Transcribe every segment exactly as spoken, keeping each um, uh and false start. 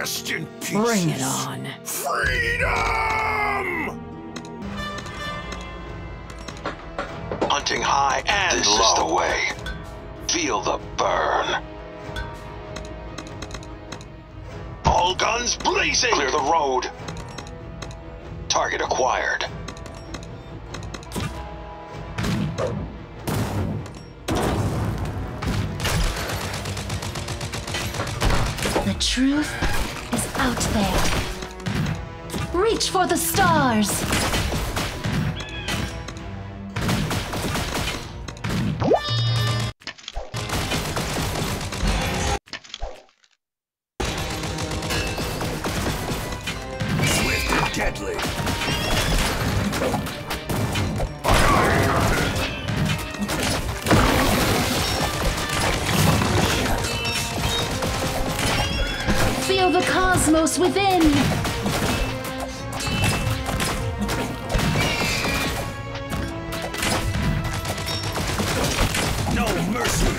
Rest in peace. Bring it on. Freedom! Hunting high and this low. This is the way. Feel the burn. All guns blazing! Clear the road. Target acquired. The truth is out there. Reach for the stars. Swift and deadly. Feel the cosmos within. No mercy.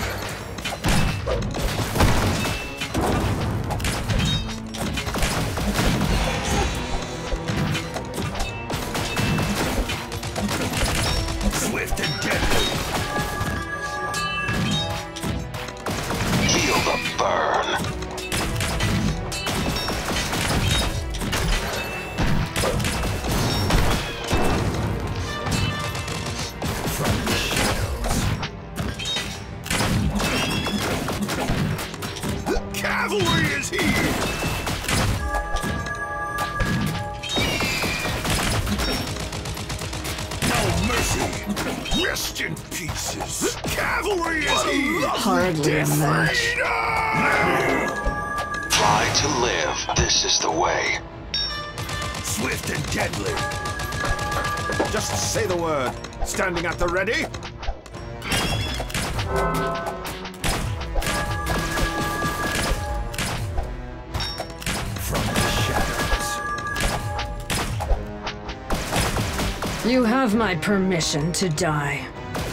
Swift and deadly. Feel the burn. Cavalry is here! No mercy! Rest in pieces! Cavalry is here! Hardly a match. Freedom! Try to live. This is the way. Swift and deadly! Just say the word. Standing at the ready? You have my permission to die.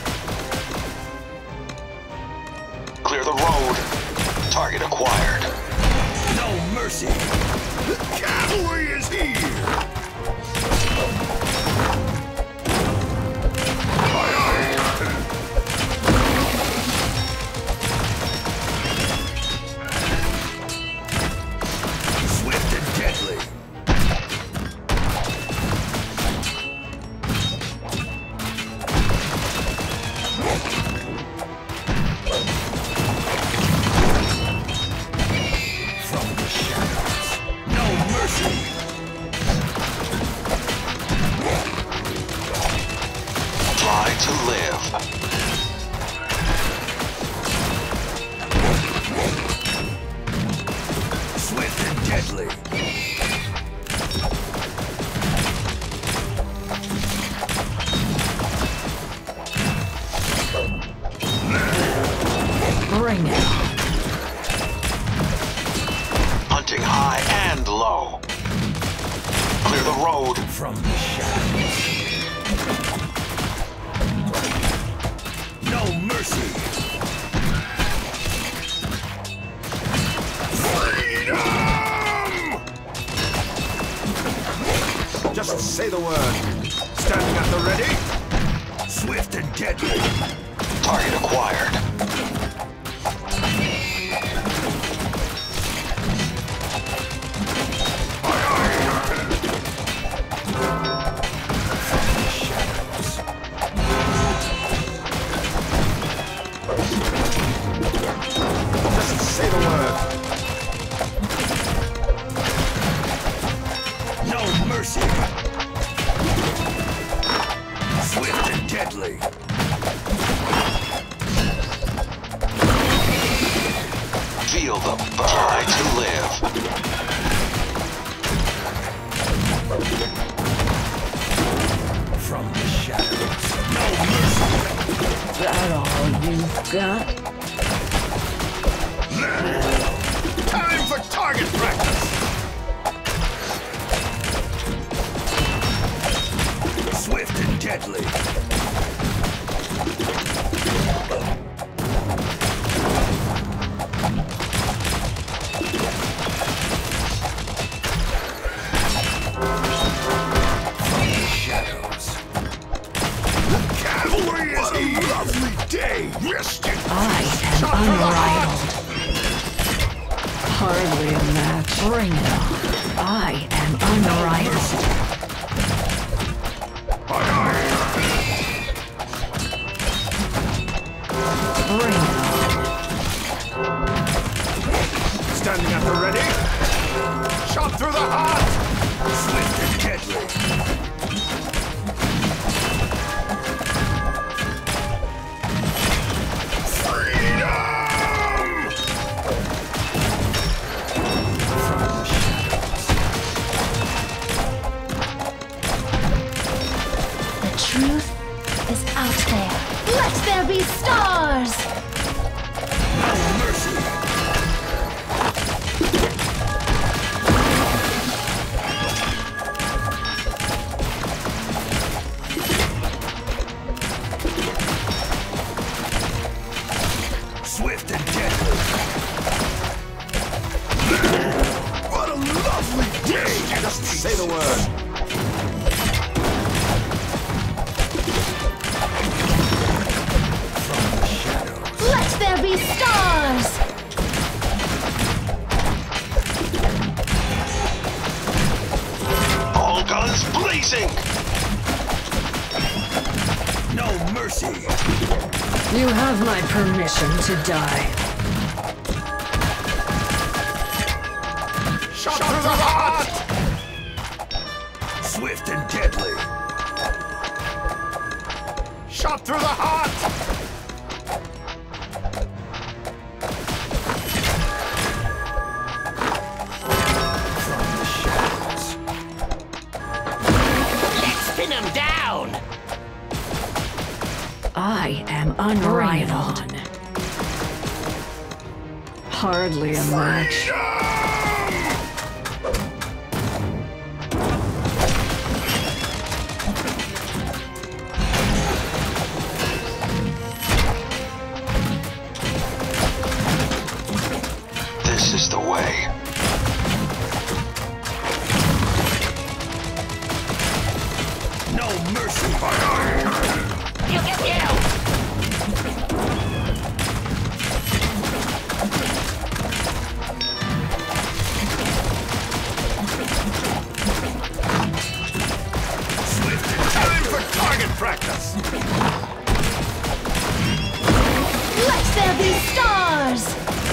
Clear the road. Target acquired. No mercy! The cavalry is here! Aye, aye. Swift and deadly. Try to live. Swift and deadly. Bring it on. Hunting high and low. Clear the road. From the shadows. No mercy. Freedom! Just say the word. Standing at the ready. Swift and deadly. Target acquired. Say the word. No mercy. Swift and deadly. Feel the burn. Try to live. From the shadows. No mercy. Is that all you've got? Time for target practice! Swift and deadly. What a lovely day! Rest in I peace. am unrivaled. Hardly a match. Bring it on. I am unrivaled. Bring it on. Standing at the ready. Shot through the heart. Swift and deadly. Truth is out there. Let there be stars! No mercy. Swift and deadly. What a lovely day! Just say the word. Let there be stars! All guns blazing! No mercy. You have my permission to die. Shot through the heart. Swift and deadly. Shot through the heart. I am unrivaled. Hardly a match. This is the way. No mercy. You get you! Swift and time for target practice. Let there be stars!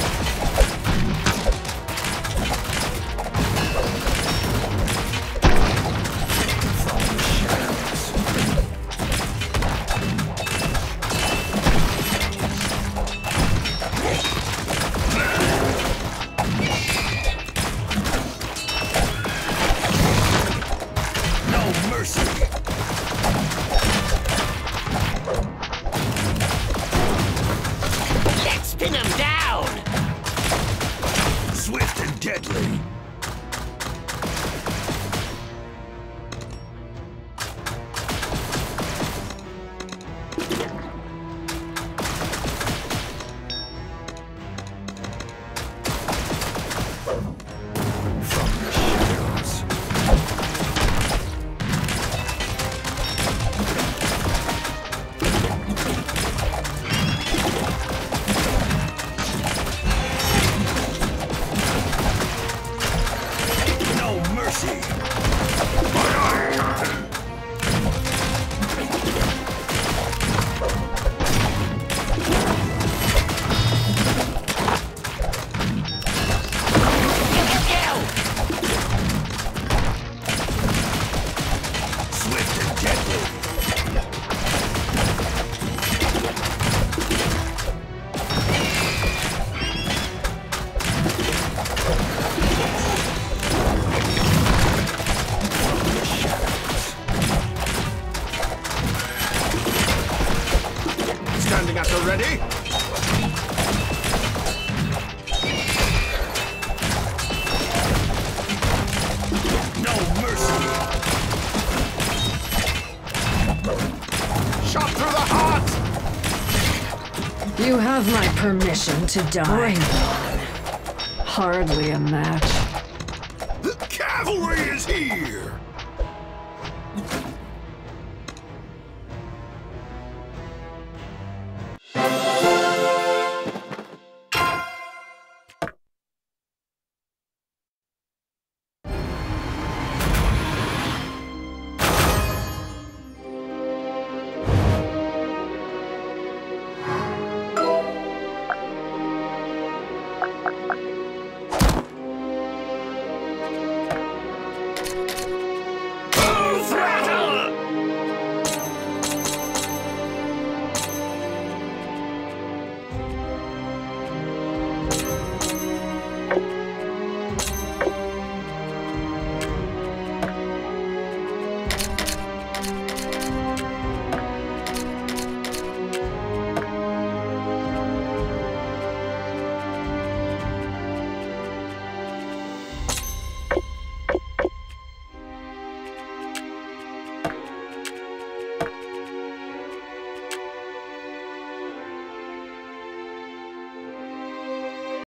No mercy. Let's pin him down! Swift and deadly. From the shadows. No mercy. Swift and deadly. From the shadows. Standing at the ready. No mercy. Shot through the heart. You have my permission to die. Bring it on. Hardly a match. The cavalry is here. Ugh!